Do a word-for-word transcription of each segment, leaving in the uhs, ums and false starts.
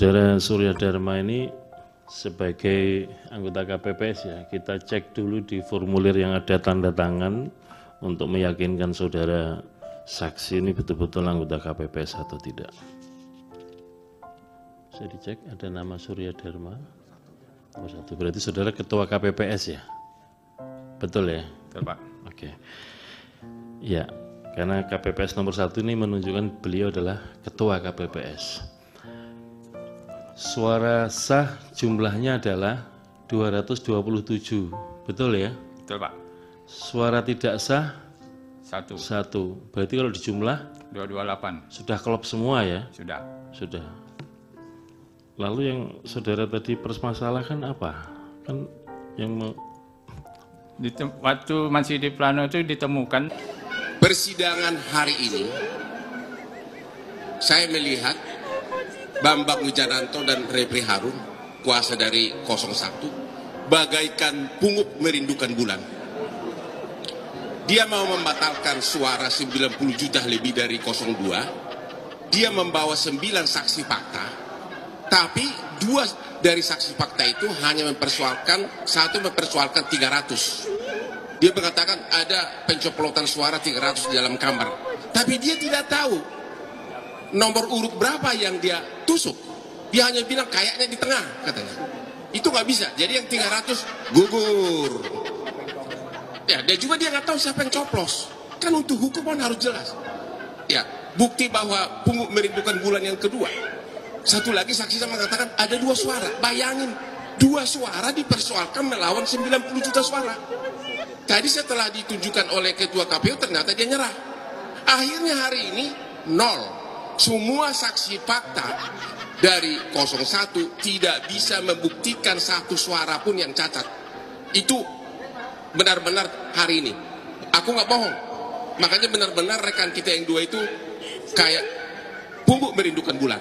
Saudara Surya Dharma ini sebagai anggota K P P S ya, kita cek dulu di formulir yang ada tanda tangan untuk meyakinkan saudara saksi ini betul-betul anggota K P P S atau tidak. Saya dicek ada nama Surya Dharma. Oh, satu. Berarti saudara ketua K P P S ya? Betul ya? Betul, Pak. Oke. Ya, karena K P P S nomor satu ini menunjukkan beliau adalah ketua K P P S. Suara sah jumlahnya adalah dua ratus dua puluh tujuh, betul ya? Betul, Pak. Suara tidak sah Satu. satu. Berarti kalau dijumlah dua ratus dua puluh delapan. sudah klop semua ya? Sudah. Sudah. Lalu yang saudara tadi permasalahkan apa? Kan yang mau Ditem waktu masih di plano itu ditemukan. Persidangan hari ini saya melihat Bambang Wijananto dan Repri Harun, kuasa dari nol satu, bagaikan pungut merindukan bulan. Dia mau membatalkan suara sembilan puluh juta lebih dari nol dua. Dia membawa sembilan saksi fakta, tapi dua dari saksi fakta itu hanya mempersoalkan, satu mempersoalkan tiga ratus. Dia mengatakan ada pencoplotan suara tiga ratus di dalam kamar. Tapi dia tidak tahu nomor urut berapa yang dia tusuk. Dia hanya bilang kayaknya di tengah katanya. Itu nggak bisa. Jadi yang tiga ratus gugur. Ya, dan juga dia nggak tahu siapa yang coplos. Kan untuk hukum harus jelas. Ya, bukti bahwa pungut merindukan bulan yang kedua. Satu lagi saksi saya mengatakan ada dua suara. Bayangin, dua suara dipersoalkan melawan sembilan puluh juta suara. Tadi setelah ditunjukkan oleh ketua K P U ternyata dia nyerah. Akhirnya hari ini nol. Semua saksi fakta dari nol satu tidak bisa membuktikan satu suara pun yang cacat. Itu benar-benar hari ini. Aku nggak bohong. Makanya benar-benar rekan kita yang dua itu kayak pungut merindukan bulan.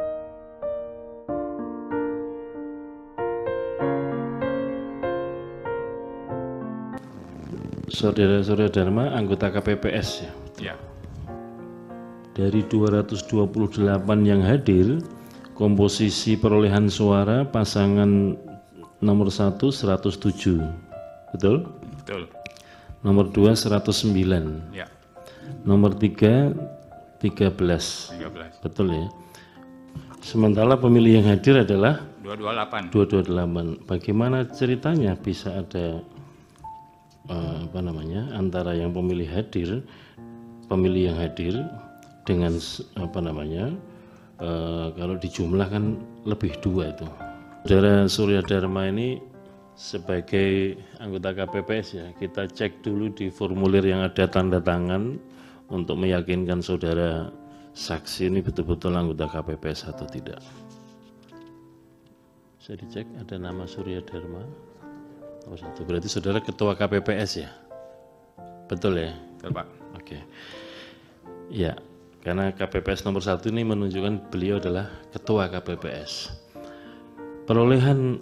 saudara Surya Dharma anggota K P P S ya? Ya. Dari dua ratus dua puluh delapan yang hadir, komposisi perolehan suara pasangan nomor satu seratus tujuh, betul? Betul. Nomor dua seratus sembilan, Ya. nomor tiga tiga belas, tiga belas. betul ya? Sementara pemilih yang hadir adalah dua ratus dua puluh delapan. dua ratus dua puluh delapan. Bagaimana ceritanya bisa ada uh, apa namanya antara yang pemilih hadir, pemilih yang hadir dengan apa namanya uh, kalau dijumlahkan lebih dua itu. Saudara Surya Dharma ini sebagai anggota K P P S ya, kita cek dulu di formulir yang ada tanda tangan untuk meyakinkan saudara saksi ini betul-betul anggota K P P S atau tidak. Saya dicek ada nama Surya Dharma. Oh, satu. Berarti saudara ketua K P P S ya? Betul ya? Betul, Pak. Oke. Ya, karena K P P S nomor satu ini menunjukkan beliau adalah ketua K P P S. Perolehan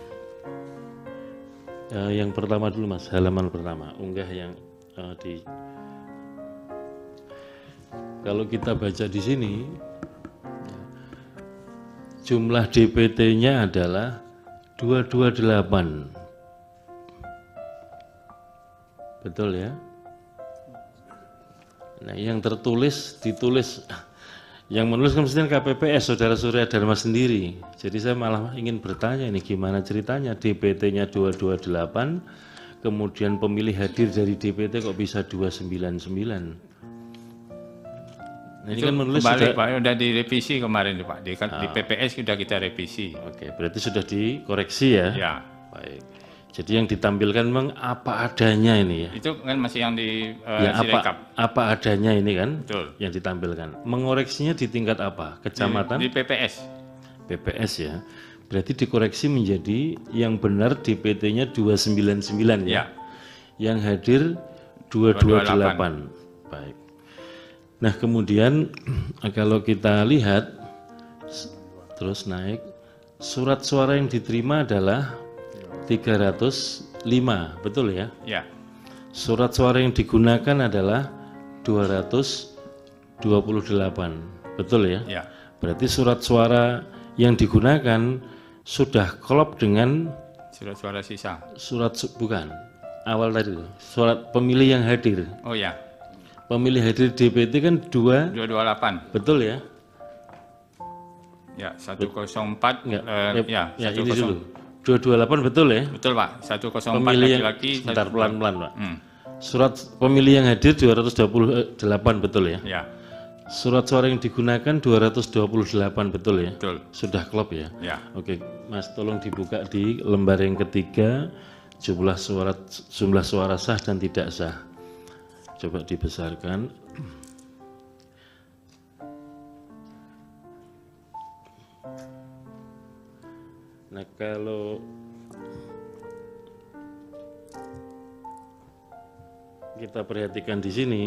uh, yang pertama dulu Mas, halaman pertama, unggah yang uh, di. Kalau kita baca di sini, ya, jumlah D P T-nya adalah dua ratus dua puluh delapan. Betul ya? Nah, yang tertulis, ditulis, yang menulis kan mestinya K P P S, saudara Surya Dharma sendiri. Jadi saya malah ingin bertanya ini gimana ceritanya D P T-nya dua ratus dua puluh delapan, kemudian pemilih hadir dari D P T kok bisa dua ratus sembilan puluh sembilan. Nah, ini Itu kan menulis kembali, sudah, Pak, sudah direvisi kemarin Pak. Di, ah. di P P S sudah kita revisi. Oke, berarti sudah dikoreksi ya? Ya. Baik. Jadi yang ditampilkan memang apa adanya ini ya? Itu kan masih yang di uh, Ya, apa, Sirekap. apa adanya ini kan? Betul. Yang ditampilkan. Mengoreksinya di tingkat apa? Kecamatan? Di, di P P S. P P S ya. Berarti dikoreksi menjadi yang benar D P T-nya dua ratus sembilan puluh sembilan ya. Ya. Yang hadir dua ratus dua puluh delapan. Baik. Nah, kemudian kalau kita lihat terus naik, surat suara yang diterima adalah tiga ratus lima, betul ya? Ya. Surat suara yang digunakan adalah dua ratus dua puluh delapan, betul ya? Ya. Berarti surat suara yang digunakan sudah klop dengan Surat suara sisa. surat su- bukan awal tadi tuh, surat pemilih yang hadir. Oh ya, Pemilih hadir D P T kan dua, dua dua delapan. betul ya? Ya, seratus empat. Enggak. eh, ya, ya, ya ini seratus. dulu. dua dua delapan betul ya? Betul Pak, seratus empat Pemilih yang laki-laki. sebentar satu- pelan-pelan Pak. Hmm, Surat pemilih yang hadir dua ratus dua puluh delapan betul ya? ya, Surat suara yang digunakan dua ratus dua puluh delapan betul ya? betul. Sudah klop ya? Ya, Oke, Mas tolong dibuka di lembar yang ketiga jumlah suara jumlah suara sah dan tidak sah. Coba dibesarkan. Nah, kalau kita perhatikan di sini,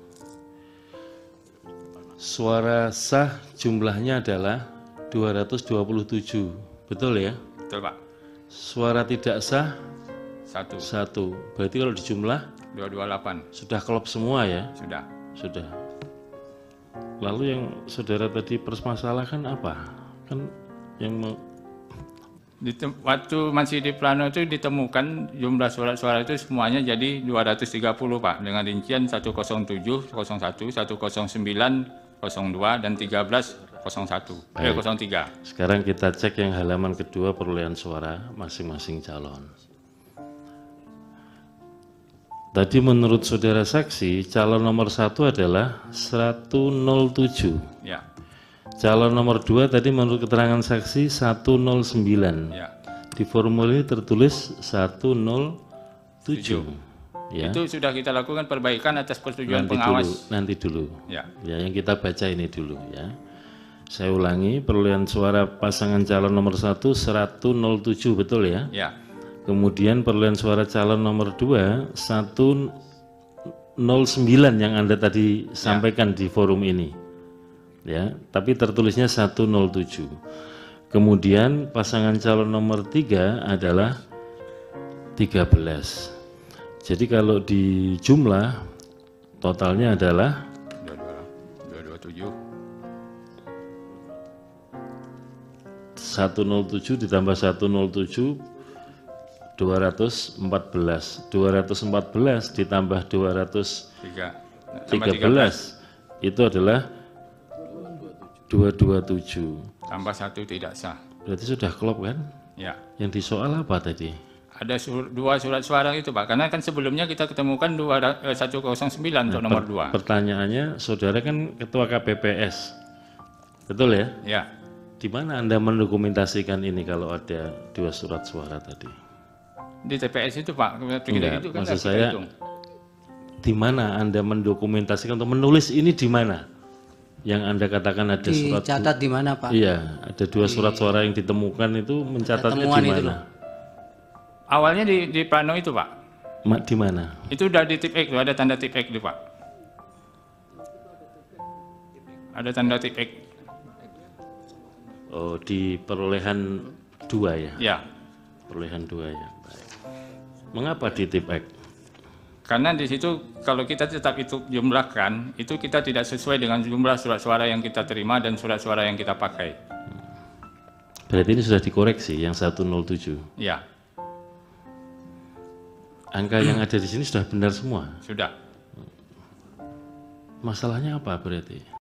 suara sah jumlahnya adalah dua ratus dua puluh tujuh, betul ya? betul Pak. Suara tidak sah Satu, satu, berarti kalau dijumlah dua dua delapan. sudah klop semua ya? Sudah. Sudah. Lalu yang saudara tadi permasalahkan apa? Kan yang mau Ditem- waktu masih di plano itu ditemukan jumlah surat-suara itu semuanya jadi dua ratus tiga puluh Pak, dengan rincian seratus tujuh, nol satu, seratus sembilan, nol dua, dan tiga belas, nol satu, eh, nol tiga. Sekarang kita cek yang halaman kedua perolehan suara masing-masing calon. Tadi menurut saudara saksi, calon nomor satu adalah seratus tujuh. Ya, Calon nomor dua tadi menurut keterangan saksi seratus sembilan. ya. Di formulir tertulis seratus tujuh. Ya. Itu sudah kita lakukan perbaikan atas persetujuan Nanti dulu, pengawas. nanti dulu. Ya, Ya, yang kita baca ini dulu ya. Saya ulangi, perolehan suara pasangan calon nomor satu seratus tujuh, betul ya? ya, Kemudian perolehan suara calon nomor dua seratus sembilan yang Anda tadi sampaikan di forum ini. Ya, tapi tertulisnya seratus tujuh. Kemudian pasangan calon nomor tiga adalah tiga belas. Jadi kalau di jumlah totalnya adalah dua dua tujuh. seratus tujuh ditambah seratus tujuh, dua ratus empat belas. dua ratus empat belas ditambah dua ratus tiga belas itu adalah dua ratus dua puluh tujuh. Tambah satu tidak sah. Berarti sudah klop kan? Ya. Yang disoal apa tadi? Ada sur- dua surat suara itu Pak, karena kan sebelumnya kita ketemukan dua, eh, seratus sembilan untuk nomor dua. Pertanyaannya, saudara kan ketua K P P S, betul ya? Ya, Di mana Anda mendokumentasikan ini kalau ada dua surat suara tadi? di T P S itu Pak. Kita Enggak, itu kan maksud kita saya hitung. di mana Anda mendokumentasikan atau menulis ini di mana? Yang Anda katakan ada surat. Dicatat di mana Pak? Iya, ada dua surat suara yang ditemukan itu mencatatnya temuan di itu mana? loh. Awalnya di, di plano itu Pak. Ma- Di mana? Itu udah di tip X, tuh, ada tanda tip X itu Pak. Ada tanda tip X. Oh, di perolehan dua ya? Ya, Perolehan dua ya. Baik. Mengapa di tip X? karena di situ kalau kita tetap itu jumlahkan, itu kita tidak sesuai dengan jumlah surat suara yang kita terima dan surat suara yang kita pakai. Berarti ini sudah dikoreksi yang seratus tujuh. Ya, Angka yang ada di sini sudah benar semua. sudah. Masalahnya apa berarti?